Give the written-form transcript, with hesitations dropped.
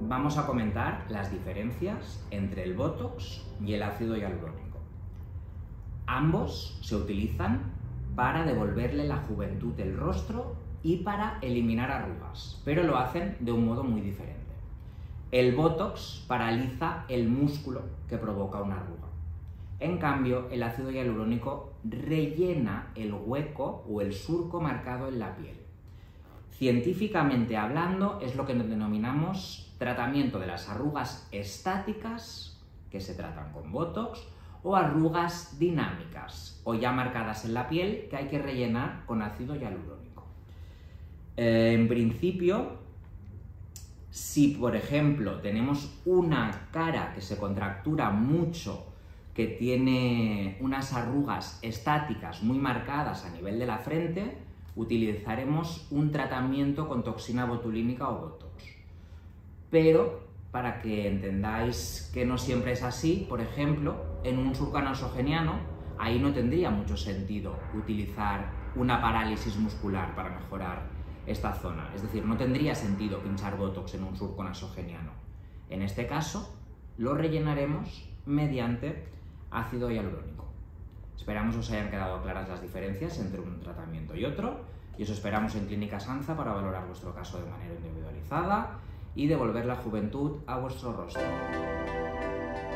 vamos a comentar las diferencias entre el Botox y el ácido hialurónico. Ambos se utilizan para devolverle la juventud del rostro y para eliminar arrugas, pero lo hacen de un modo muy diferente. El Botox paraliza el músculo que provoca una arruga. En cambio, el ácido hialurónico rellena el hueco o el surco marcado en la piel. Científicamente hablando, es lo que denominamos tratamiento de las arrugas estáticas, que se tratan con Botox, o arrugas dinámicas, o ya marcadas en la piel, que hay que rellenar con ácido hialurónico. En principio, si por ejemplo tenemos una cara que se contractura mucho, que tiene unas arrugas estáticas muy marcadas a nivel de la frente, utilizaremos un tratamiento con toxina botulínica o Botox. Pero, para que entendáis que no siempre es así, por ejemplo, en un surco nasogeniano, ahí no tendría mucho sentido utilizar una parálisis muscular para mejorar esta zona. Es decir, no tendría sentido pinchar Botox en un surco nasogeniano. En este caso, lo rellenaremos mediante ácido hialurónico. Esperamos os hayan quedado claras las diferencias entre un tratamiento y otro, y os esperamos en Clínica Sanza para valorar vuestro caso de manera individualizada y devolver la juventud a vuestro rostro.